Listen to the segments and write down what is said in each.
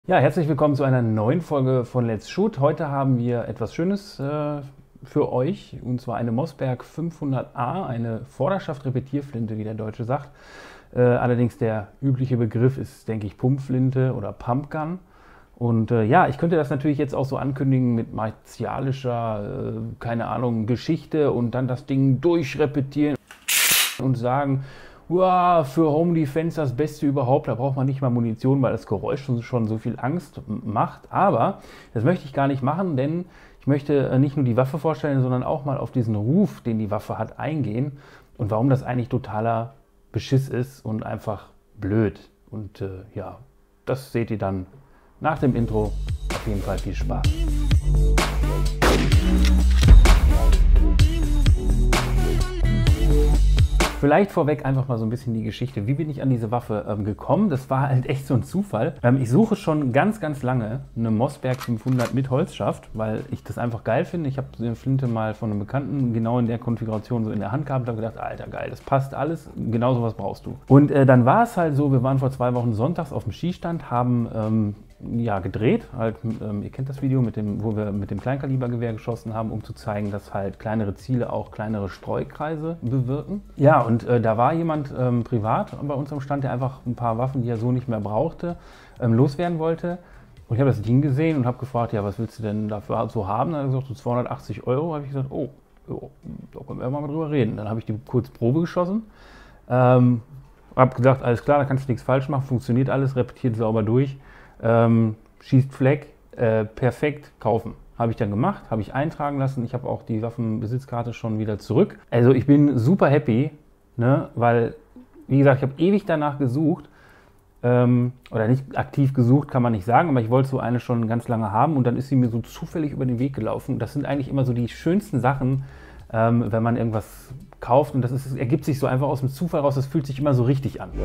Ja, herzlich willkommen zu einer neuen Folge von Let's Shoot. Heute haben wir etwas Schönes für euch, und zwar eine Mossberg 500A, eine Vorderschaft-Repetierflinte, wie der Deutsche sagt. Allerdings der übliche Begriff ist, denke ich, Pumpflinte oder Pumpgun. Und ja, ich könnte das natürlich jetzt auch so ankündigen mit martialischer, keine Ahnung, Geschichte und dann das Ding durchrepetieren und sagen, wow, für Home Defense das Beste überhaupt, da braucht man nicht mal Munition, weil das Geräusch schon so viel Angst macht. Aber das möchte ich gar nicht machen, denn ich möchte nicht nur die Waffe vorstellen, sondern auch mal auf diesen Ruf, den die Waffe hat, eingehen und warum das eigentlich totaler Beschiss ist und einfach blöd. Und ja, das seht ihr dann nach dem Intro. Auf jeden Fall viel Spaß. Vielleicht vorweg einfach mal so ein bisschen die Geschichte. Wie bin ich an diese Waffe gekommen? Das war halt echt so ein Zufall. Ich suche schon ganz, ganz lange eine Mossberg 500 mit Holzschaft, weil ich das einfach geil finde. Ich habe die Flinte mal von einem Bekannten genau in der Konfiguration so in der Hand gehabt und habe gedacht, Alter, geil, das passt alles, genau sowas brauchst du. Und dann war es halt so, wir waren vor 2 Wochen sonntags auf dem Skistand, haben ja, gedreht, halt, ihr kennt das Video, wo wir mit dem Kleinkalibergewehr geschossen haben, um zu zeigen, dass halt kleinere Ziele auch kleinere Streukreise bewirken. Ja, und da war jemand privat bei uns am Stand, der einfach ein paar Waffen, die er so nicht mehr brauchte, loswerden wollte. Und ich habe das Ding gesehen und habe gefragt, ja, was willst du denn dafür so haben? Dann hat er gesagt, so 280 Euro. Habe ich gesagt, oh, da können wir mal drüber reden. Dann habe ich die kurz Probe geschossen. Habe gesagt, alles klar, da kannst du nichts falsch machen, funktioniert alles, repetiert sauber durch. Schießt Fleck, perfekt, kaufen. Habe ich dann gemacht, habe ich eintragen lassen. Ich habe auch die Waffenbesitzkarte schon wieder zurück. Also ich bin super happy, ne? Weil, wie gesagt, ich habe ewig danach gesucht. Oder nicht aktiv gesucht, kann man nicht sagen, aber ich wollte so eine schon ganz lange haben und dann ist sie mir so zufällig über den Weg gelaufen. Das sind eigentlich immer so die schönsten Sachen, wenn man irgendwas kauft und das ergibt sich so einfach aus dem Zufall raus. Das fühlt sich immer so richtig an.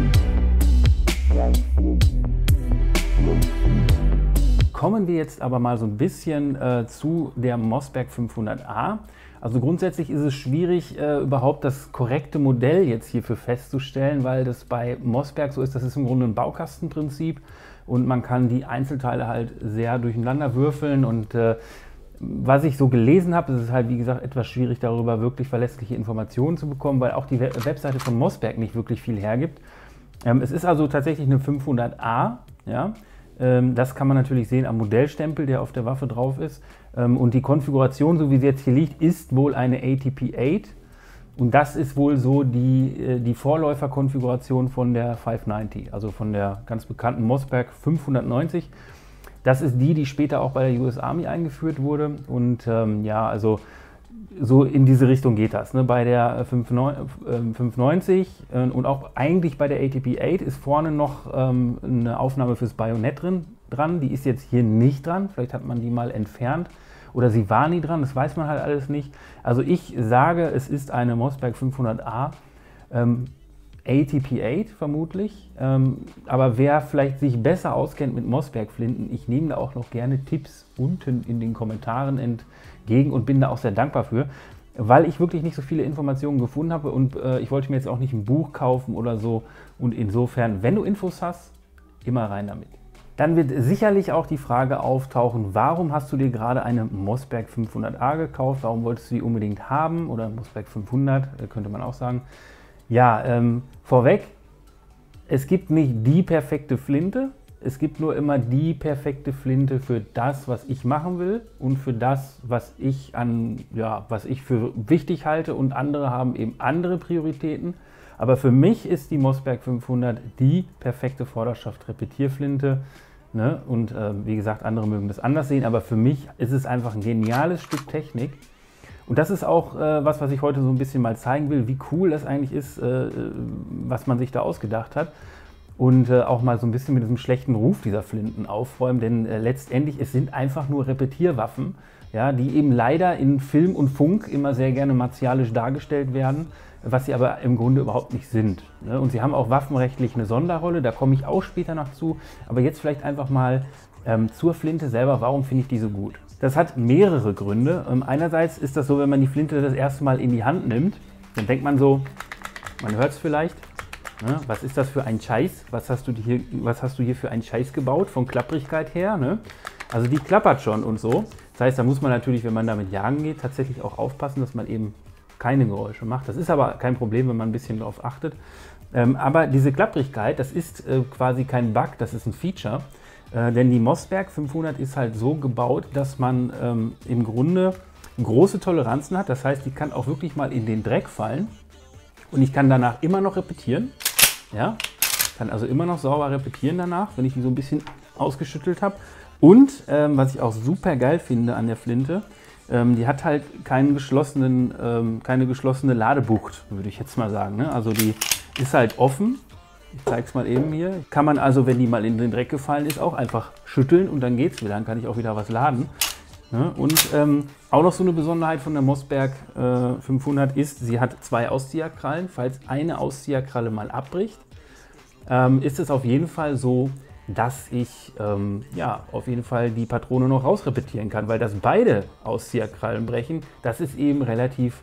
Kommen wir jetzt aber mal so ein bisschen zu der Mossberg 500A. Also grundsätzlich ist es schwierig, überhaupt das korrekte Modell jetzt hierfür festzustellen, weil das bei Mossberg so ist, das ist im Grunde ein Baukastenprinzip und man kann die Einzelteile halt sehr durcheinander würfeln und was ich so gelesen habe, ist es halt, wie gesagt, etwas schwierig, darüber wirklich verlässliche Informationen zu bekommen, weil auch die Webseite von Mossberg nicht wirklich viel hergibt. Es ist also tatsächlich eine 500A, ja. Das kann man natürlich sehen am Modellstempel, der auf der Waffe drauf ist. Und die Konfiguration, so wie sie jetzt hier liegt, ist wohl eine ATP-8. Und das ist wohl so die Vorläuferkonfiguration von der 590, also von der ganz bekannten Mossberg 590. Das ist die später auch bei der US Army eingeführt wurde. Und ja, also so in diese Richtung geht das. Ne? Bei der 590 und auch eigentlich bei der ATP-8 ist vorne noch eine Aufnahme fürs Bajonett dran. Die ist jetzt hier nicht dran. Vielleicht hat man die mal entfernt oder sie war nie dran. Das weiß man halt alles nicht. Also ich sage, es ist eine Mossberg 500A. ATP-8 vermutlich. Aber wer vielleicht sich besser auskennt mit Mossberg-Flinten, ich nehme da auch noch gerne Tipps unten in den Kommentaren entgegen und bin da auch sehr dankbar für, weil ich wirklich nicht so viele Informationen gefunden habe und ich wollte mir jetzt auch nicht ein Buch kaufen oder so. Und insofern, wenn du Infos hast, immer rein damit. Dann wird sicherlich auch die Frage auftauchen, warum hast du dir gerade eine Mossberg 500A gekauft? Warum wolltest du die unbedingt haben? Oder Mossberg 500, könnte man auch sagen. Ja, vorweg, es gibt nicht die perfekte Flinte, es gibt nur immer die perfekte Flinte für das, was ich machen will und für das, was ich für wichtig halte und andere haben eben andere Prioritäten. Aber für mich ist die Mossberg 500 die perfekte Vorderschaft-Repetierflinte. Ne? Und wie gesagt, andere mögen das anders sehen, aber für mich ist es einfach ein geniales Stück Technik. Und das ist auch was ich heute so ein bisschen mal zeigen will, wie cool das eigentlich ist, was man sich da ausgedacht hat. Und auch mal so ein bisschen mit diesem schlechten Ruf dieser Flinten aufräumen, denn letztendlich, es sind einfach nur Repetierwaffen, ja, die eben leider in Film und Funk immer sehr gerne martialisch dargestellt werden, was sie aber im Grunde überhaupt nicht sind. Ne? Und sie haben auch waffenrechtlich eine Sonderrolle, da komme ich auch später noch zu, aber jetzt vielleicht einfach mal zur Flinte selber, warum finde ich die so gut? Das hat mehrere Gründe. Einerseits ist das so, wenn man die Flinte das erste Mal in die Hand nimmt, dann denkt man so, man hört es vielleicht, Ne? Was ist das für ein Scheiß? Was hast du hier für einen Scheiß gebaut, von Klapprigkeit her? Ne? Also die klappert schon und so. Das heißt, da muss man natürlich, wenn man damit jagen geht, tatsächlich auch aufpassen, dass man eben keine Geräusche macht. Das ist aber kein Problem, wenn man ein bisschen darauf achtet. Aber diese Klapprigkeit, das ist quasi kein Bug, das ist ein Feature. Denn die Mossberg 500 ist halt so gebaut, dass man im Grunde große Toleranzen hat. Das heißt, die kann auch wirklich mal in den Dreck fallen. Und ich kann danach immer noch repetieren. Ja, kann also immer noch sauber repetieren danach, wenn ich die so ein bisschen ausgeschüttelt habe. Und was ich auch super geil finde an der Flinte, die hat halt keine geschlossene Ladebucht, würde ich jetzt mal sagen. Ne? Also die ist halt offen. Ich zeige es mal eben hier. Kann man also, wenn die mal in den Dreck gefallen ist, auch einfach schütteln und dann geht es wieder. Dann kann ich auch wieder was laden. Ne? Und auch noch so eine Besonderheit von der Mossberg 500 ist, sie hat 2 Auszieherkrallen. Falls eine Auszieherkralle mal abbricht, ist es auf jeden Fall so, dass ich auf jeden Fall die Patrone noch rausrepetieren kann, weil dass beide Auszieherkrallen brechen, das ist eben relativ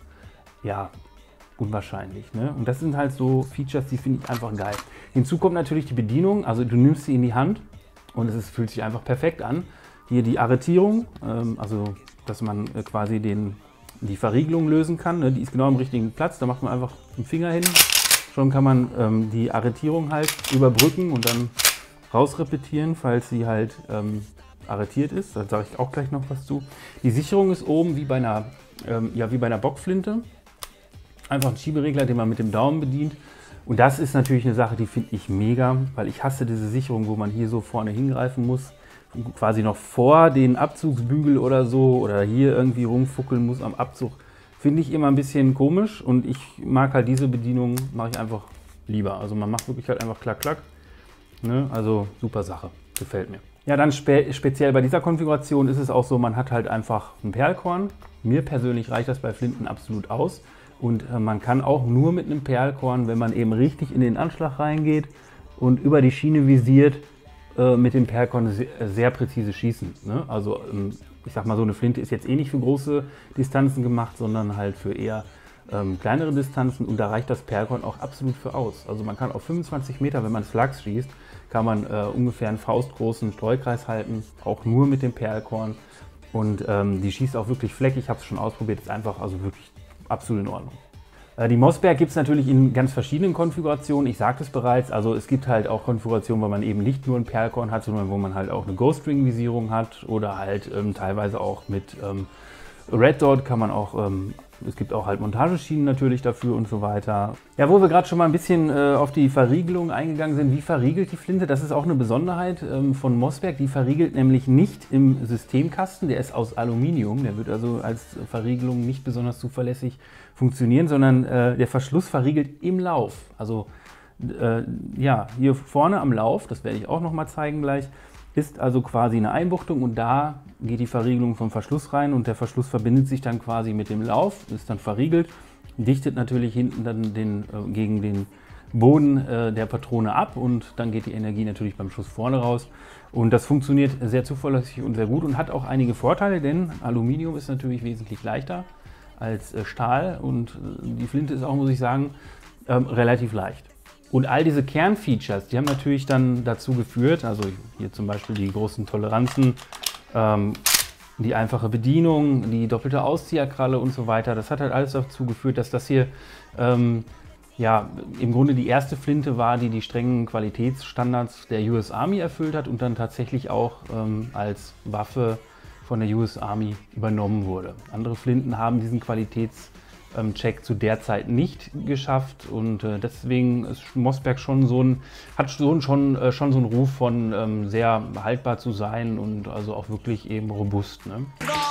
unwahrscheinlich. Ne? Und das sind halt so Features, die finde ich einfach geil. Hinzu kommt natürlich die Bedienung, also du nimmst sie in die Hand und fühlt sich einfach perfekt an. Hier die Arretierung, also dass man quasi die Verriegelung lösen kann, ne? Die ist genau am richtigen Platz, da macht man einfach den Finger hin, schon kann man die Arretierung halt überbrücken und dann rausrepetieren, falls sie halt arretiert ist. Da sage ich auch gleich noch was zu. Die Sicherung ist oben wie bei einer Bockflinte. Einfach ein Schieberegler, den man mit dem Daumen bedient. Und das ist natürlich eine Sache, die finde ich mega, weil ich hasse diese Sicherung, wo man hier so vorne hingreifen muss, quasi noch vor den Abzugsbügel oder so oder hier irgendwie rumfuckeln muss am Abzug. Finde ich immer ein bisschen komisch und ich mag halt diese Bedienung, mache ich einfach lieber. Also man macht wirklich halt einfach klack, klack. Ne? Also super Sache, gefällt mir. Ja, dann speziell bei dieser Konfiguration ist es auch so, man hat halt einfach ein Perlkorn. Mir persönlich reicht das bei Flinten absolut aus. Und man kann auch nur mit einem Perlkorn, wenn man eben richtig in den Anschlag reingeht und über die Schiene visiert, mit dem Perlkorn sehr präzise schießen. Ne? Also ich sag mal, so eine Flinte ist jetzt eh nicht für große Distanzen gemacht, sondern halt für eher kleinere Distanzen und da reicht das Perlkorn auch absolut für aus. Also man kann auf 25 Meter, wenn man Slugs schießt, kann man ungefähr einen faustgroßen Streukreis halten, auch nur mit dem Perlkorn. Und die schießt auch wirklich fleckig, ich habe es schon ausprobiert, ist einfach also wirklich absolut in Ordnung. Die Mossberg gibt es natürlich in ganz verschiedenen Konfigurationen, ich sagte es bereits, also es gibt halt auch Konfigurationen, wo man eben nicht nur ein Perlkorn hat, sondern wo man halt auch eine Ghost Ring Visierung hat oder halt teilweise auch mit Red Dot kann man auch, es gibt auch halt Montageschienen natürlich dafür und so weiter. Ja, wo wir gerade schon mal ein bisschen auf die Verriegelung eingegangen sind, wie verriegelt die Flinte? Das ist auch eine Besonderheit von Mossberg, die verriegelt nämlich nicht im Systemkasten, der ist aus Aluminium, der wird also als Verriegelung nicht besonders zuverlässig funktionieren, sondern der Verschluss verriegelt im Lauf. Also ja, hier vorne am Lauf, das werde ich auch noch mal zeigen gleich, ist also quasi eine Einbuchtung und da geht die Verriegelung vom Verschluss rein und der Verschluss verbindet sich dann quasi mit dem Lauf, ist dann verriegelt, dichtet natürlich hinten dann gegen den Boden der Patrone ab und dann geht die Energie natürlich beim Schuss vorne raus. Und das funktioniert sehr zuverlässig und sehr gut und hat auch einige Vorteile, denn Aluminium ist natürlich wesentlich leichter als Stahl und die Flinte ist auch, muss ich sagen, relativ leicht. Und all diese Kernfeatures, die haben natürlich dann dazu geführt, also hier zum Beispiel die großen Toleranzen, die einfache Bedienung, die doppelte Auszieherkralle und so weiter, das hat halt alles dazu geführt, dass das hier ja, im Grunde die erste Flinte war, die die strengen Qualitätsstandards der US Army erfüllt hat und dann tatsächlich auch als Waffe von der US Army übernommen wurde. Andere Flinten haben diesen Qualitätscheck zu der Zeit nicht geschafft und deswegen ist Mossberg schon hat schon so einen Ruf von sehr haltbar zu sein und also auch wirklich eben robust. Ne?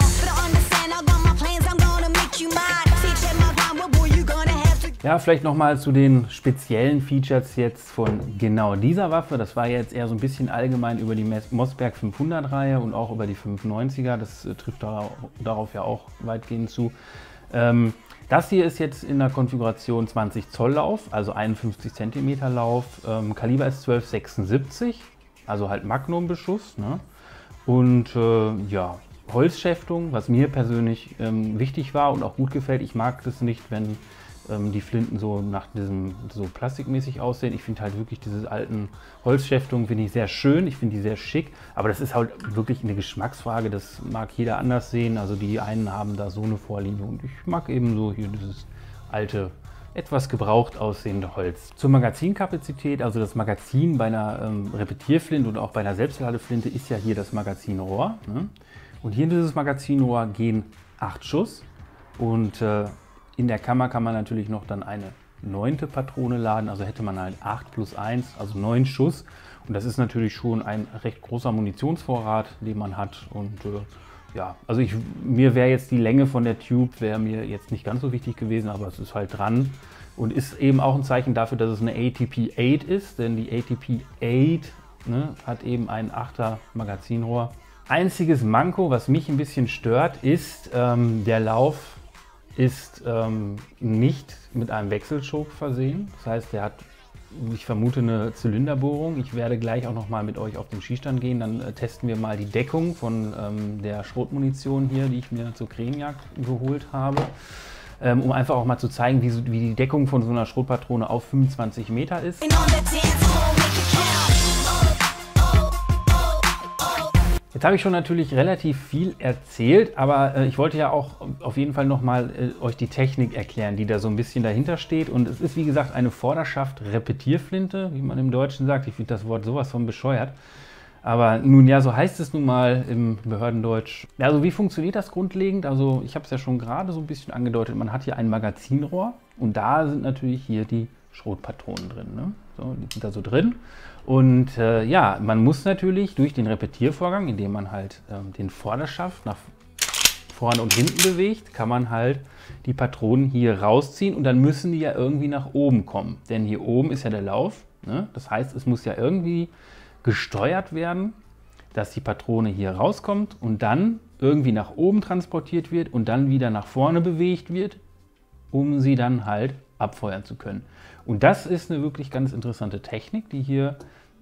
Ja, vielleicht nochmal zu den speziellen Features jetzt von genau dieser Waffe. Das war jetzt eher so ein bisschen allgemein über die Mossberg 500 Reihe und auch über die 590er. Das trifft darauf ja auch weitgehend zu. Das hier ist jetzt in der Konfiguration 20 Zoll Lauf, also 51 cm Lauf. Kaliber ist 12,76, also halt Magnum-Beschuss. Ne? Und ja, Holzschäftung, was mir persönlich wichtig war und auch gut gefällt. Ich mag das nicht, wenn die Flinten so nach diesem so plastikmäßig aussehen. Ich finde halt wirklich diese alten Holzschäftungen finde ich sehr schön, ich finde die sehr schick, aber das ist halt wirklich eine Geschmacksfrage, das mag jeder anders sehen. Also die einen haben da so eine Vorliebe und ich mag eben so hier dieses alte, etwas gebraucht aussehende Holz. Zur Magazinkapazität, also das Magazin bei einer Repetierflinte und auch bei einer Selbstladeflinte ist ja hier das Magazinrohr. Ne? Und hier in dieses Magazinrohr gehen 8 Schuss und in der Kammer kann man natürlich noch dann eine 9. Patrone laden, also hätte man halt 8 plus 1, also 9 Schuss. Und das ist natürlich schon ein recht großer Munitionsvorrat, den man hat. Und ja, also mir wäre jetzt die Länge von der Tube, wäre mir jetzt nicht ganz so wichtig gewesen, aber es ist halt dran. Und ist eben auch ein Zeichen dafür, dass es eine ATP-8 ist, denn die ATP-8 ne, hat eben ein 8er Magazinrohr. Einziges Manko, was mich ein bisschen stört, ist, der Lauf ist nicht mit einem Wechselchoke versehen. Das heißt, der hat, ich vermute, eine Zylinderbohrung. Ich werde gleich auch noch mal mit euch auf den Schießstand gehen. Dann testen wir mal die Deckung von der Schrotmunition hier, die ich mir zur Krähenjagd geholt habe. Um einfach auch mal zu zeigen, wie die Deckung von so einer Schrotpatrone auf 25 Meter ist. Jetzt habe ich schon natürlich relativ viel erzählt, aber ich wollte ja auch auf jeden Fall nochmal euch die Technik erklären, die da so ein bisschen dahinter steht. Und es ist wie gesagt eine Vorderschaft-Repetierflinte, wie man im Deutschen sagt. Ich finde das Wort sowas von bescheuert. Aber nun ja, so heißt es nun mal im Behördendeutsch. Also wie funktioniert das grundlegend? Also ich habe es ja schon gerade so ein bisschen angedeutet. Man hat hier ein Magazinrohr und da sind natürlich hier die Schrotpatronen drin. Ne? So, die sind da so drin. Und ja, man muss natürlich durch den Repetiervorgang, indem man halt den Vorderschaft nach vorne und hinten bewegt, kann man halt die Patronen hier rausziehen und dann müssen die ja irgendwie nach oben kommen. Denn hier oben ist ja der Lauf. Ne? Das heißt, es muss ja irgendwie gesteuert werden, dass die Patrone hier rauskommt und dann irgendwie nach oben transportiert wird und dann wieder nach vorne bewegt wird, um sie dann halt abfeuern zu können. Und das ist eine wirklich ganz interessante Technik, die hier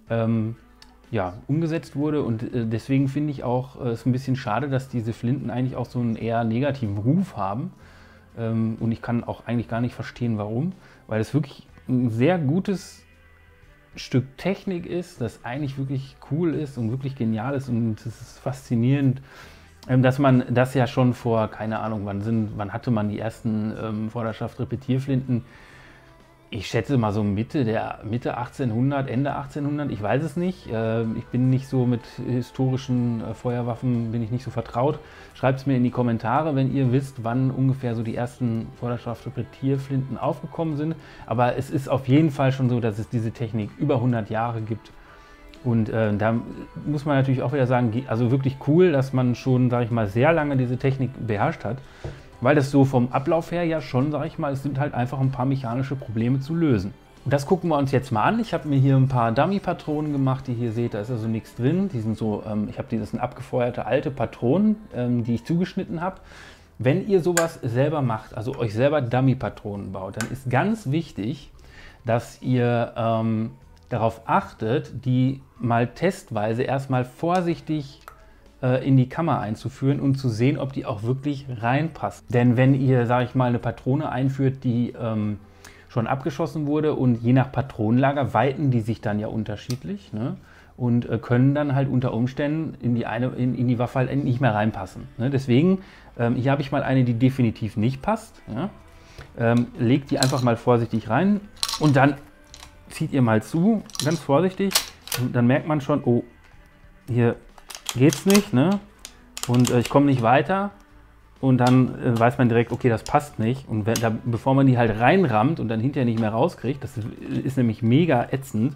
ja, umgesetzt wurde und deswegen finde ich auch es ein bisschen schade, dass diese Flinten eigentlich auch so einen eher negativen Ruf haben und ich kann auch eigentlich gar nicht verstehen, warum, weil es wirklich ein sehr gutes Stück Technik ist, das eigentlich wirklich cool ist und wirklich genial ist und es ist faszinierend, dass man das ja schon vor, keine Ahnung, wann hatte man die ersten Vorderschaft-Repetierflinten? Ich schätze mal so Mitte 1800, Ende 1800, ich weiß es nicht. Ich bin nicht so mit historischen Feuerwaffen, bin ich nicht so vertraut. Schreibt es mir in die Kommentare, wenn ihr wisst, wann ungefähr so die ersten Vorderschaft-Repetierflinten aufgekommen sind. Aber es ist auf jeden Fall schon so, dass es diese Technik über 100 Jahre gibt. Und da muss man natürlich auch wieder sagen, also wirklich cool, dass man schon, sage ich mal, sehr lange diese Technik beherrscht hat. Weil das so vom Ablauf her ja schon, sage ich mal, es sind halt einfach ein paar mechanische Probleme zu lösen. Und das gucken wir uns jetzt mal an. Ich habe mir hier ein paar Dummy-Patronen gemacht, die ihr seht, da ist also nichts drin. Die sind so, das sind abgefeuerte alte Patronen, die ich zugeschnitten habe. Wenn ihr sowas selber macht, also euch selber Dummy-Patronen baut, dann ist ganz wichtig, dass ihr darauf achtet, die mal testweise erstmal vorsichtig in die Kammer einzuführen und zu sehen, ob die auch wirklich reinpasst. Denn wenn ihr, sage ich mal, eine Patrone einführt, die schon abgeschossen wurde und je nach Patronenlager weiten die sich dann ja unterschiedlich, ne? Und können dann halt unter Umständen in die Waffe halt nicht mehr reinpassen. Ne? Deswegen, hier habe ich mal eine, die definitiv nicht passt. Ja? Legt die einfach mal vorsichtig rein und dann zieht ihr mal zu, ganz vorsichtig. Und dann merkt man schon, oh, hier geht's nicht, ne? Und ich komme nicht weiter und dann weiß man direkt, okay, das passt nicht. Und bevor man die halt reinrammt und dann hinterher nicht mehr rauskriegt, das ist nämlich mega ätzend,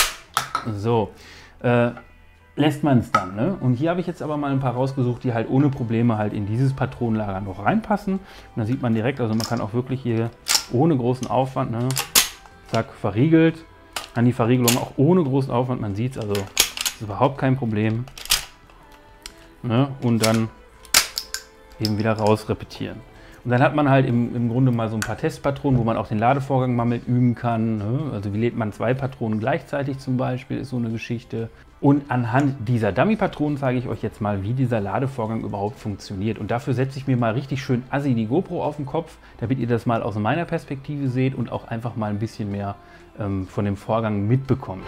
so, lässt man es dann, ne? Und hier habe ich jetzt aber mal ein paar rausgesucht, die halt ohne Probleme halt in dieses Patronenlager noch reinpassen. Und dann sieht man direkt, also man kann auch wirklich hier ohne großen Aufwand, ne? Zack, verriegelt. An die Verriegelung auch ohne großen Aufwand, man sieht es, also ist überhaupt kein Problem. Ne? Und dann eben wieder raus repetieren. Und dann hat man halt im Grunde mal so ein paar Testpatronen, wo man auch den Ladevorgang mal mit üben kann. Ne? Also wie lädt man 2 Patronen gleichzeitig zum Beispiel, ist so eine Geschichte. Und anhand dieser Dummy-Patronen zeige ich euch jetzt mal, wie dieser Ladevorgang überhaupt funktioniert. Und dafür setze ich mir mal richtig schön assi die GoPro auf den Kopf, damit ihr das mal aus meiner Perspektive seht und auch einfach mal ein bisschen mehr von dem Vorgang mitbekommt.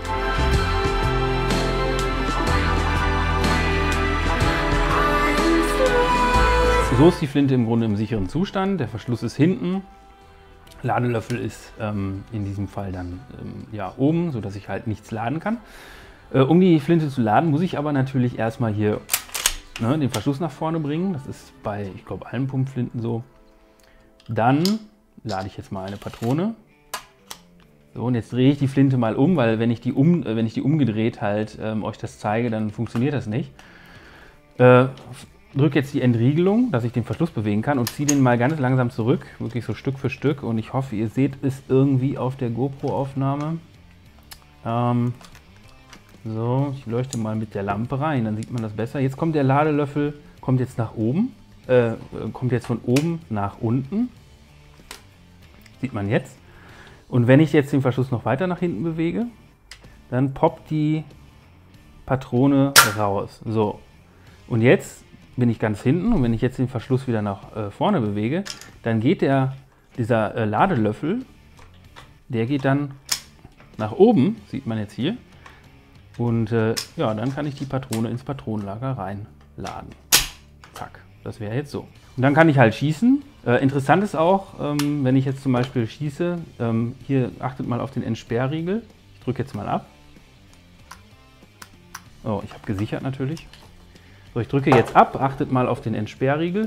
So ist die Flinte im Grunde im sicheren Zustand. Der Verschluss ist hinten. Ladelöffel ist in diesem Fall dann ja, oben, sodass ich halt nichts laden kann. Um die Flinte zu laden, muss ich aber natürlich erstmal hier den Verschluss nach vorne bringen. Das ist bei, ich glaube, allen Pumpflinten so. Dann lade ich jetzt mal eine Patrone. So, und jetzt drehe ich die Flinte mal um, weil wenn ich die umgedreht halt euch das zeige, dann funktioniert das nicht. Drücke jetzt die Entriegelung, dass ich den Verschluss bewegen kann und ziehe den mal ganz langsam zurück, wirklich so Stück für Stück. Und ich hoffe, ihr seht es irgendwie auf der GoPro-Aufnahme. So, ich leuchte mal mit der Lampe rein, dann sieht man das besser. Jetzt kommt der Ladelöffel, kommt jetzt nach oben, kommt jetzt von oben nach unten. Sieht man jetzt. Und wenn ich jetzt den Verschluss noch weiter nach hinten bewege, dann poppt die Patrone raus. So, und jetzt bin ich ganz hinten und wenn ich jetzt den Verschluss wieder nach vorne bewege, dann geht dieser Ladelöffel, der geht dann nach oben, sieht man jetzt hier. Und ja, dann kann ich die Patrone ins Patronenlager reinladen. Zack, das wäre jetzt so. Und dann kann ich halt schießen. Interessant ist auch, wenn ich jetzt zum Beispiel schieße, hier achtet mal auf den Entsperrriegel. Ich drücke jetzt mal ab. Oh, ich habe gesichert natürlich. So, ich drücke jetzt ab, achtet mal auf den Entsperrriegel.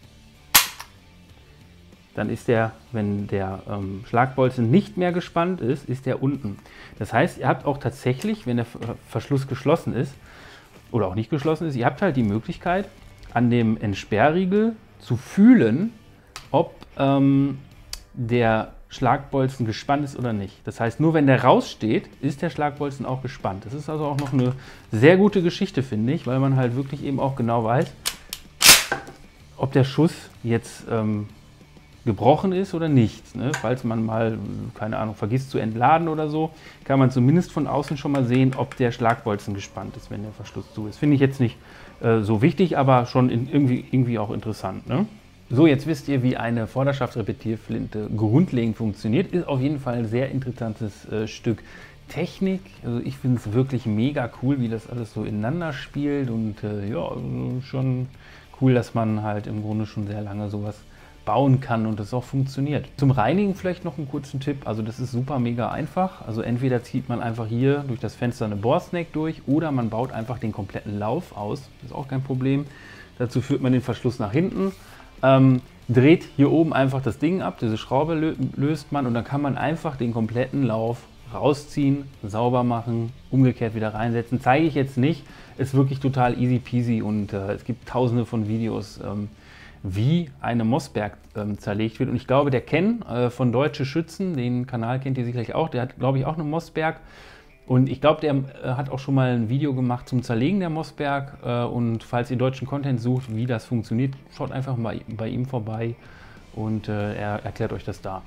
Dann ist der, wenn der Schlagbolzen nicht mehr gespannt ist, ist der unten. Das heißt, ihr habt auch tatsächlich, wenn der Verschluss geschlossen ist oder auch nicht geschlossen ist, ihr habt halt die Möglichkeit, an dem Entsperrriegel zu fühlen, ob der Schlagbolzen gespannt ist oder nicht. Das heißt, nur wenn der raussteht, ist der Schlagbolzen auch gespannt. Das ist also auch noch eine sehr gute Geschichte, finde ich, weil man halt wirklich eben auch genau weiß, ob der Schuss jetzt gebrochen ist oder nicht. Ne? Falls man mal, keine Ahnung, vergisst zu entladen oder so, kann man zumindest von außen schon mal sehen, ob der Schlagbolzen gespannt ist, wenn der Verschluss zu ist. Finde ich jetzt nicht so wichtig, aber schon irgendwie auch interessant. Ne? So, jetzt wisst ihr, wie eine Vorderschaftsrepetierflinte grundlegend funktioniert. Ist auf jeden Fall ein sehr interessantes Stück Technik. Also ich finde es wirklich mega cool, wie das alles so ineinander spielt und ja, schon cool, dass man halt im Grunde schon sehr lange sowas bauen kann und das auch funktioniert. Zum Reinigen vielleicht noch einen kurzen Tipp. Also das ist super mega einfach. Also entweder zieht man einfach hier durch das Fenster eine Bohrsnake durch oder man baut einfach den kompletten Lauf aus. Das ist auch kein Problem. Dazu führt man den Verschluss nach hinten. Dreht hier oben einfach das Ding ab, diese Schraube löst man und dann kann man einfach den kompletten Lauf rausziehen, sauber machen, umgekehrt wieder reinsetzen. Zeige ich jetzt nicht, ist wirklich total easy peasy und es gibt tausende von Videos, wie eine Mossberg zerlegt wird. Und ich glaube, der Ken von Deutsche Schützen, den Kanal kennt ihr sicherlich auch, der hat, glaube ich, auch eine Mossberg. Und ich glaube, der hat auch schon mal ein Video gemacht zum Zerlegen der Mossberg. Und falls ihr deutschen Content sucht, wie das funktioniert, schaut einfach mal bei ihm vorbei und er erklärt euch das da.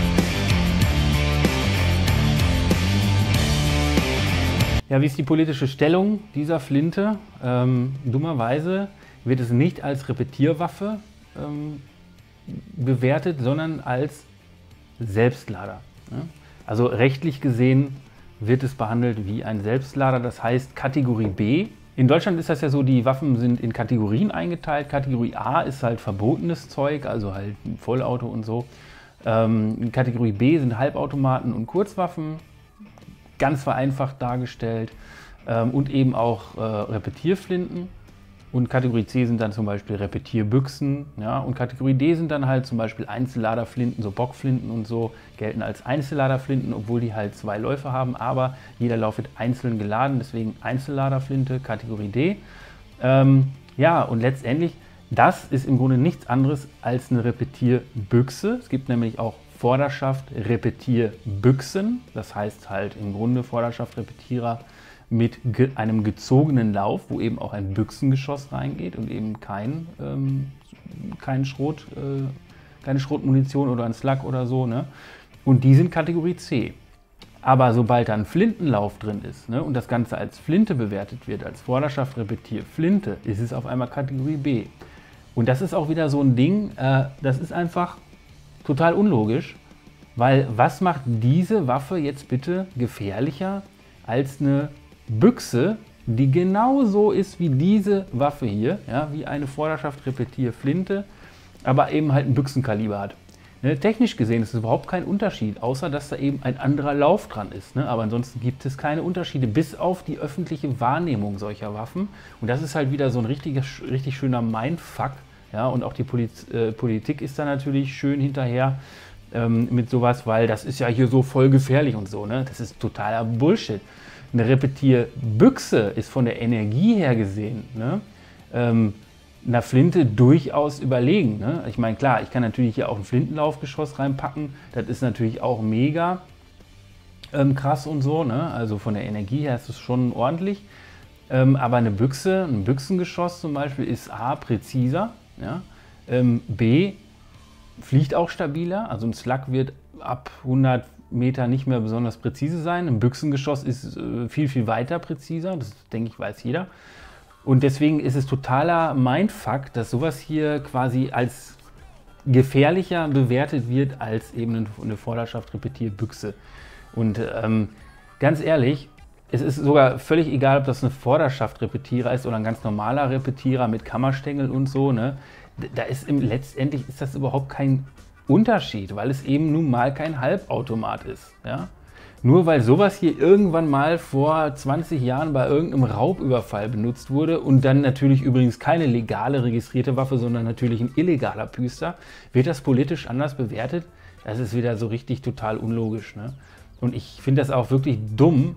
Ja, wie ist die politische Stellung dieser Flinte? Dummerweise wird es nicht als Repetierwaffe bewertet, sondern als Selbstlader. Ne? Also rechtlich gesehen wird es behandelt wie ein Selbstlader, das heißt Kategorie B. In Deutschland ist das ja so, die Waffen sind in Kategorien eingeteilt. Kategorie A ist halt verbotenes Zeug, also halt ein Vollauto und so. In Kategorie B sind Halbautomaten und Kurzwaffen, ganz vereinfacht dargestellt. Und eben auch Repetierflinten. Und Kategorie C sind dann zum Beispiel Repetierbüchsen. Ja? Und Kategorie D sind dann halt zum Beispiel Einzelladerflinten, so Bockflinten und so, gelten als Einzelladerflinten, obwohl die halt 2 Läufe haben, aber jeder Lauf wird einzeln geladen, deswegen Einzelladerflinte, Kategorie D. Ja, und letztendlich, das ist im Grunde nichts anderes als eine Repetierbüchse. Es gibt nämlich auch Vorderschaft-Repetierbüchsen, das heißt halt im Grunde Vorderschaft-Repetierer mit einem gezogenen Lauf, wo eben auch ein Büchsengeschoss reingeht und eben keine Schrotmunition oder ein Slug oder so. Ne? Und die sind Kategorie C. Aber sobald da ein Flintenlauf drin ist, ne, und das Ganze als Flinte bewertet wird, als Vorderschaft repetiert Flinte, ist es auf einmal Kategorie B. Und das ist auch wieder so ein Ding, das ist einfach total unlogisch, weil was macht diese Waffe jetzt bitte gefährlicher als eine Büchse, die genauso ist wie diese Waffe hier, ja, wie eine Vorderschaft repetiert Flinte, aber eben halt ein Büchsenkaliber hat. Ne, technisch gesehen ist es überhaupt kein Unterschied, außer dass da eben ein anderer Lauf dran ist. Ne? Aber ansonsten gibt es keine Unterschiede, bis auf die öffentliche Wahrnehmung solcher Waffen. Und das ist halt wieder so ein richtig schöner Mindfuck. Ja? Und auch die Politik ist da natürlich schön hinterher mit sowas, weil das ist ja hier so voll gefährlich und so. Ne? Das ist totaler Bullshit. Eine Repetierbüchse ist von der Energie her gesehen, ne, einer Flinte durchaus überlegen. Ne? Ich meine, klar, ich kann natürlich hier auch ein Flintenlaufgeschoss reinpacken. Das ist natürlich auch mega krass und so. Ne? Also von der Energie her ist es schon ordentlich. Aber eine Büchse, ein Büchsengeschoss zum Beispiel, ist A, präziser. Ja? B, fliegt auch stabiler. Also ein Slug wird ab 100 Meter nicht mehr besonders präzise sein. Ein Büchsengeschoss ist viel, viel weiter präziser. Das, denke ich, weiß jeder. Und deswegen ist es totaler Mindfuck, dass sowas hier quasi als gefährlicher bewertet wird als eben eine Vorderschaft repetiert Büchse. Und ganz ehrlich, es ist sogar völlig egal, ob das eine Vorderschaft Repetierer ist oder ein ganz normaler Repetierer mit Kammerstängel und so. Ne? Da ist letztendlich ist das überhaupt kein Unterschied, weil es eben nun mal kein Halbautomat ist. Ja? Nur weil sowas hier irgendwann mal vor 20 Jahren bei irgendeinem Raubüberfall benutzt wurde und dann natürlich übrigens keine legale registrierte Waffe, sondern natürlich ein illegaler Püster, wird das politisch anders bewertet. Das ist wieder so richtig total unlogisch. Ne? Und ich finde das auch wirklich dumm,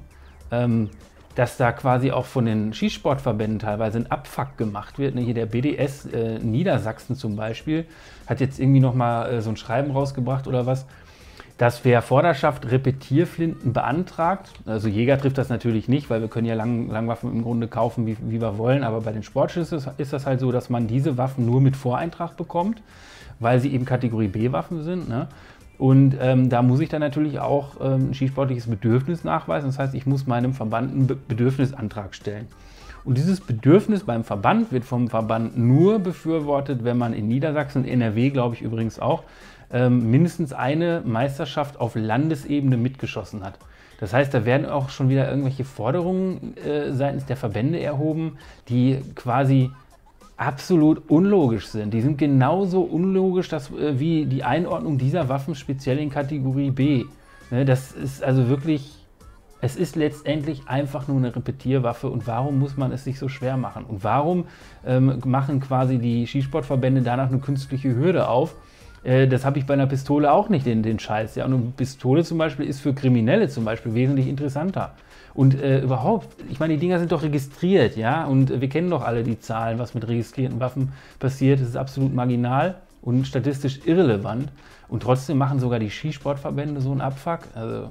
dass da quasi auch von den Schießsportverbänden teilweise ein Abfuck gemacht wird. Ne? Hier der BDS Niedersachsen zum Beispiel hat jetzt irgendwie nochmal so ein Schreiben rausgebracht oder was, dass wer Vorderschaft Repetierflinten beantragt, also Jäger trifft das natürlich nicht, weil wir können ja Langwaffen im Grunde kaufen, wie wir wollen, aber bei den Sportschützen ist das halt so, dass man diese Waffen nur mit Voreintrag bekommt, weil sie eben Kategorie B-Waffen sind. Ne? Und da muss ich dann natürlich auch ein schießsportliches Bedürfnis nachweisen. Das heißt, ich muss meinem Verband einen Bedürfnisantrag stellen. Und dieses Bedürfnis beim Verband wird vom Verband nur befürwortet, wenn man in Niedersachsen, NRW glaube ich übrigens auch, mindestens eine Meisterschaft auf Landesebene mitgeschossen hat. Das heißt, da werden auch schon wieder irgendwelche Forderungen seitens der Verbände erhoben, die quasi absolut unlogisch sind. Die sind genauso unlogisch wie die Einordnung dieser Waffen speziell in Kategorie B. Ne, das ist also wirklich, es ist letztendlich einfach nur eine Repetierwaffe und warum muss man es sich so schwer machen? Und warum machen quasi die Schießsportverbände danach eine künstliche Hürde auf? Das habe ich bei einer Pistole auch nicht, den Scheiß. Ja? Und eine Pistole zum Beispiel ist für Kriminelle zum Beispiel wesentlich interessanter. Und überhaupt, ich meine, die Dinger sind doch registriert, ja, und wir kennen doch alle die Zahlen, was mit registrierten Waffen passiert. Das ist absolut marginal und statistisch irrelevant. Und trotzdem machen sogar die Skisportverbände so einen Abfuck. Also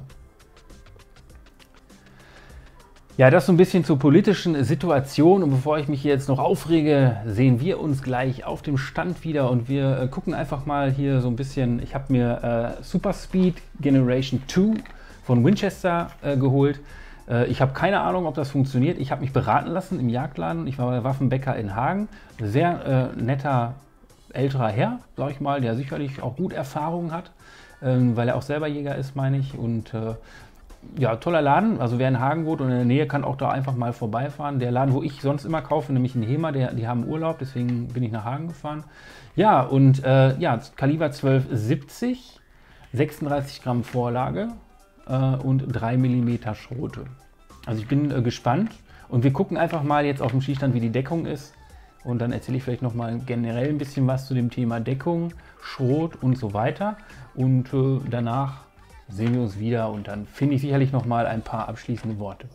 ja, das so ein bisschen zur politischen Situation. Und bevor ich mich hier jetzt noch aufrege, sehen wir uns gleich auf dem Stand wieder. Und wir gucken einfach mal hier so ein bisschen. Ich habe mir Super Speed Generation 2 von Winchester geholt. Ich habe keine Ahnung, ob das funktioniert. Ich habe mich beraten lassen im Jagdladen. Ich war bei Waffenbäcker in Hagen. Sehr netter älterer Herr, sag ich mal, der sicherlich auch gut Erfahrung hat, weil er auch selber Jäger ist, meine ich. Und ja, toller Laden. Also wer in Hagen wohnt und in der Nähe, kann auch da einfach mal vorbeifahren. Der Laden, wo ich sonst immer kaufe, nämlich in Hema, die haben Urlaub, deswegen bin ich nach Hagen gefahren. Ja, und ja, Kaliber 1270, 36 Gramm Vorlage und 3 mm Schrote. Also ich bin gespannt und wir gucken einfach mal jetzt auf dem Schießstand, wie die Deckung ist. Und dann erzähle ich vielleicht noch mal generell ein bisschen was zu dem Thema Deckung, Schrot und so weiter. Und danach sehen wir uns wieder und dann finde ich sicherlich noch mal ein paar abschließende Worte.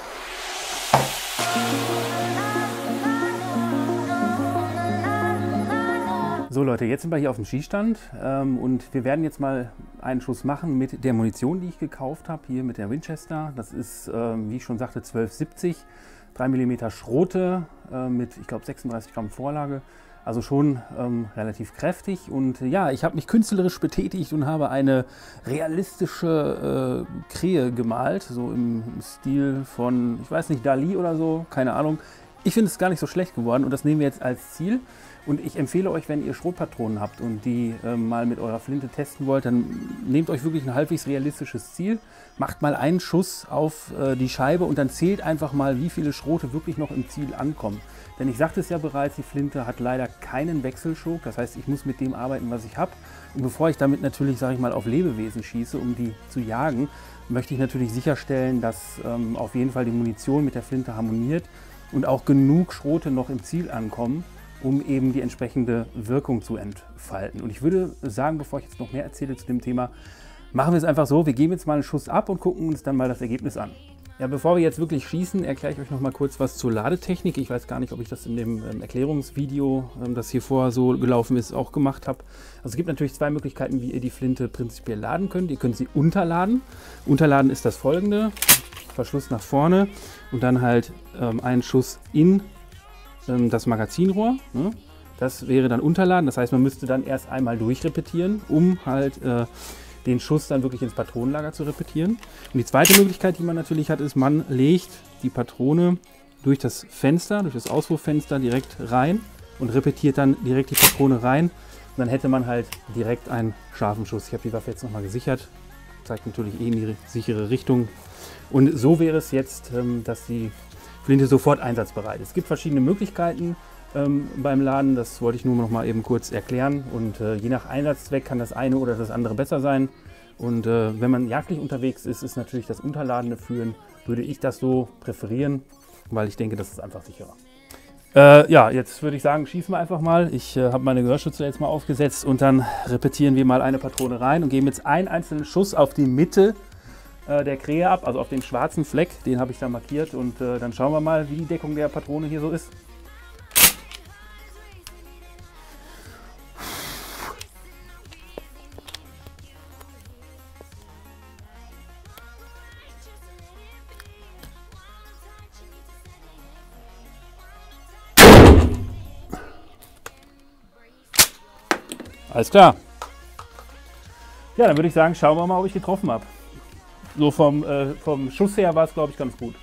So Leute, jetzt sind wir hier auf dem Schießstand und wir werden jetzt mal einen Schuss machen mit der Munition, die ich gekauft habe, hier mit der Winchester. Das ist, wie ich schon sagte, 1270, 3 mm Schrote mit, ich glaube, 36 Gramm Vorlage. Also schon relativ kräftig. Und ja, ich habe mich künstlerisch betätigt und habe eine realistische Krähe gemalt, so im Stil von, ich weiß nicht, Dali oder so, keine Ahnung. Ich finde es gar nicht so schlecht geworden und das nehmen wir jetzt als Ziel. Und ich empfehle euch, wenn ihr Schrotpatronen habt und die mal mit eurer Flinte testen wollt, dann nehmt euch wirklich ein halbwegs realistisches Ziel, macht mal einen Schuss auf die Scheibe und dann zählt einfach mal, wie viele Schrote wirklich noch im Ziel ankommen. Denn ich sagte es ja bereits, die Flinte hat leider keinen Wechselschog, das heißt, ich muss mit dem arbeiten, was ich habe. Und bevor ich damit natürlich, sage ich mal, auf Lebewesen schieße, um die zu jagen, möchte ich natürlich sicherstellen, dass auf jeden Fall die Munition mit der Flinte harmoniert und auch genug Schrote noch im Ziel ankommen, um eben die entsprechende Wirkung zu entfalten. Und ich würde sagen, bevor ich jetzt noch mehr erzähle zu dem Thema, machen wir es einfach so, wir geben jetzt mal einen Schuss ab und gucken uns dann mal das Ergebnis an. Ja, bevor wir jetzt wirklich schießen, erkläre ich euch noch mal kurz was zur Ladetechnik. Ich weiß gar nicht, ob ich das in dem Erklärungsvideo, das hier vorher so gelaufen ist, auch gemacht habe. Also es gibt natürlich zwei Möglichkeiten, wie ihr die Flinte prinzipiell laden könnt. Ihr könnt sie unterladen. Unterladen ist das folgende: Verschluss nach vorne und dann halt einen Schuss in das Magazinrohr. Ne? Das wäre dann unterladen. Das heißt, man müsste dann erst einmal durchrepetieren, um halt den Schuss dann wirklich ins Patronenlager zu repetieren. Und die zweite Möglichkeit, die man natürlich hat, ist, man legt die Patrone durch das Fenster, durch das Auswurffenster direkt rein und repetiert dann direkt die Patrone rein. Und dann hätte man halt direkt einen scharfen Schuss. Ich habe die Waffe jetzt nochmal gesichert. Zeigt natürlich eh in die sichere Richtung. Und so wäre es jetzt, dass die Flinte sofort einsatzbereit ist. Es gibt verschiedene Möglichkeiten beim Laden, das wollte ich nur noch mal eben kurz erklären. Und je nach Einsatzzweck kann das eine oder das andere besser sein. Und wenn man jagdlich unterwegs ist, ist natürlich das unterladene Führen, würde ich das so präferieren, weil ich denke, das ist einfach sicherer. Ja, jetzt würde ich sagen, schießen wir einfach mal. Ich habe meine Gehörschütze jetzt mal aufgesetzt und dann repetieren wir mal eine Patrone rein und geben jetzt einen einzelnen Schuss auf die Mitte der Krähe ab, also auf den schwarzen Fleck, den habe ich da markiert, und dann schauen wir mal, wie die Deckung der Patrone hier so ist. Alles klar. Ja, dann würde ich sagen, schauen wir mal, ob ich getroffen habe. So vom Schuss her war es, glaube ich, ganz gut.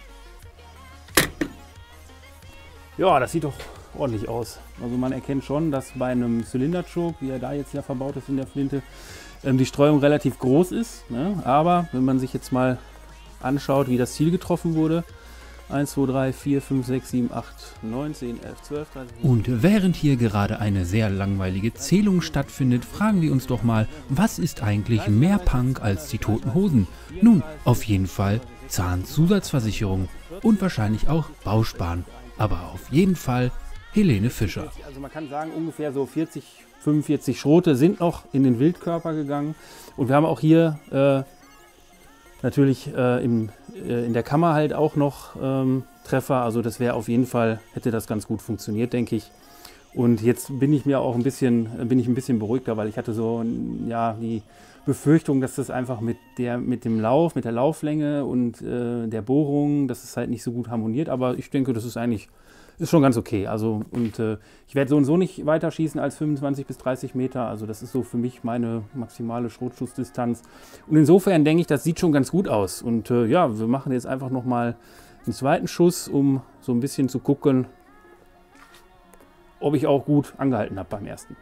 Ja, das sieht doch ordentlich aus. Also man erkennt schon, dass bei einem Zylinderchoke, wie er da jetzt ja verbaut ist in der Flinte, die Streuung relativ groß ist. Ne? Aber wenn man sich jetzt mal anschaut, wie das Ziel getroffen wurde, 1, 2, 3, 4, 5, 6, 7, 8, 9, 10, 11, 12, 13... Und während hier gerade eine sehr langweilige Zählung stattfindet, fragen wir uns doch mal, was ist eigentlich mehr Punk als die Toten Hosen? Nun, auf jeden Fall Zahnzusatzversicherung und wahrscheinlich auch Bausparen. Aber auf jeden Fall Helene Fischer. Also man kann sagen, ungefähr so 40, 45 Schrote sind noch in den Wildkörper gegangen. Und wir haben auch hier natürlich in der Kammer halt auch noch Treffer. Also das wäre auf jeden Fall, hätte das ganz gut funktioniert, denke ich. Und jetzt bin ich mir auch ein bisschen beruhigter, weil ich hatte so ja die Befürchtung, dass das einfach mit der Lauflänge und der Bohrung, dass es halt nicht so gut harmoniert. Aber ich denke, das ist eigentlich schon ganz okay. Also ich werde so und so nicht weiter schießen als 25 bis 30 Meter. Also das ist so für mich meine maximale Schrotschussdistanz. Und insofern denke ich, das sieht schon ganz gut aus. Und ja, wir machen jetzt einfach nochmal einen zweiten Schuss, um so ein bisschen zu gucken, ob ich auch gut angehalten habe beim ersten.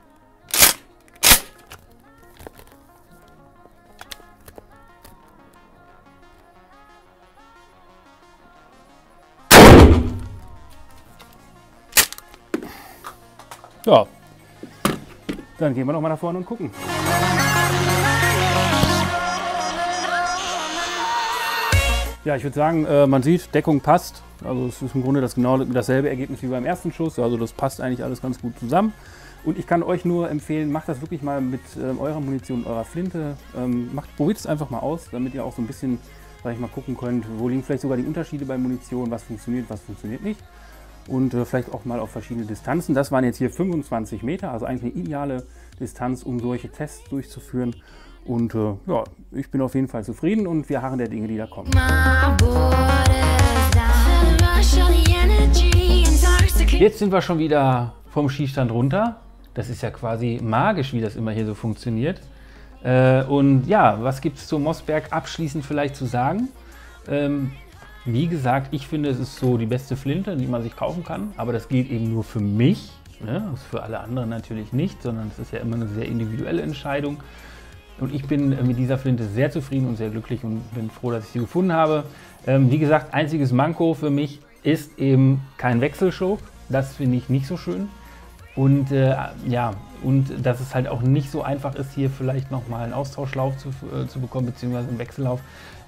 Ja, dann gehen wir noch mal nach vorne und gucken. Ja, ich würde sagen, man sieht, Deckung passt. Also es ist im Grunde genau dasselbe Ergebnis wie beim ersten Schuss. Also das passt eigentlich alles ganz gut zusammen. Und ich kann euch nur empfehlen, macht das wirklich mal mit eurer Munition, eurer Flinte. Probiert es einfach mal aus, damit ihr auch so ein bisschen, sag ich mal, gucken könnt, wo liegen vielleicht sogar die Unterschiede bei Munition, was funktioniert nicht. Und vielleicht auch mal auf verschiedene Distanzen. Das waren jetzt hier 25 Meter, also eigentlich eine ideale Distanz, um solche Tests durchzuführen. Und ja, ich bin auf jeden Fall zufrieden und wir harren der Dinge, die da kommen. Jetzt sind wir schon wieder vom Skistand runter. Das ist ja quasi magisch, wie das immer hier so funktioniert. Und ja, was gibt es zu Mossberg abschließend vielleicht zu sagen? Wie gesagt, ich finde, es ist so die beste Flinte, die man sich kaufen kann. Aber das gilt eben nur für mich. Ne? Das ist für alle anderen natürlich nicht, sondern es ist ja immer eine sehr individuelle Entscheidung. Und ich bin mit dieser Flinte sehr zufrieden und sehr glücklich und bin froh, dass ich sie gefunden habe. Wie gesagt, einziges Manko für mich ist eben kein Wechselschlauch. Das finde ich nicht so schön. Und ja, und dass es halt auch nicht so einfach ist, hier vielleicht nochmal einen Austauschlauf zu bekommen, beziehungsweise einen Wechsellauf.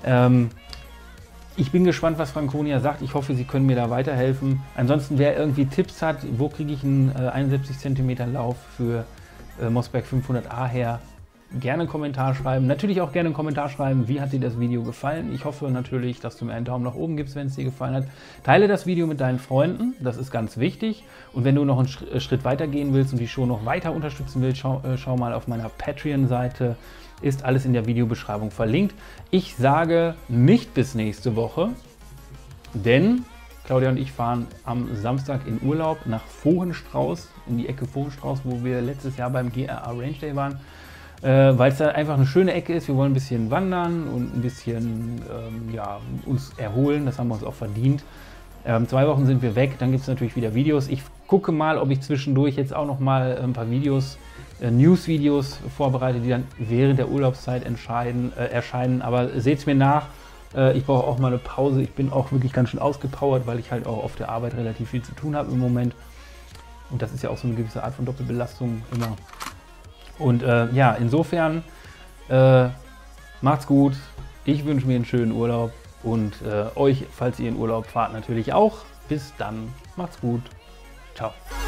Ich bin gespannt, was Franconia sagt. Ich hoffe, sie können mir da weiterhelfen. Ansonsten, wer irgendwie Tipps hat, wo kriege ich einen 71 cm Lauf für Mossberg 500a her, gerne einen Kommentar schreiben. Natürlich auch gerne einen Kommentar schreiben, wie hat dir das Video gefallen. Ich hoffe natürlich, dass du mir einen Daumen nach oben gibst, wenn es dir gefallen hat. Teile das Video mit deinen Freunden, das ist ganz wichtig. Und wenn du noch einen Schritt weiter gehen willst und die Show noch weiter unterstützen willst, schau mal auf meiner Patreon-Seite. Ist alles in der Videobeschreibung verlinkt. Ich sage nicht bis nächste Woche, denn Claudia und ich fahren am Samstag in Urlaub nach Vohenstrauß, in die Ecke Vohenstrauß, wo wir letztes Jahr beim GRA Range Day waren. Weil es da einfach eine schöne Ecke ist. Wir wollen ein bisschen wandern und ein bisschen ja, uns erholen. Das haben wir uns auch verdient. 2 Wochen sind wir weg, dann gibt es natürlich wieder Videos. Ich gucke mal, ob ich zwischendurch jetzt auch noch mal ein paar Videos, News-Videos vorbereite, die dann während der Urlaubszeit erscheinen. Aber seht es mir nach, ich brauche auch mal eine Pause. Ich bin auch wirklich ganz schön ausgepowert, weil ich halt auch auf der Arbeit relativ viel zu tun habe im Moment. Und das ist ja auch so eine gewisse Art von Doppelbelastung immer. Und ja, insofern macht's gut. Ich wünsche mir einen schönen Urlaub und euch, falls ihr in Urlaub fahrt, natürlich auch. Bis dann. Macht's gut. Ciao.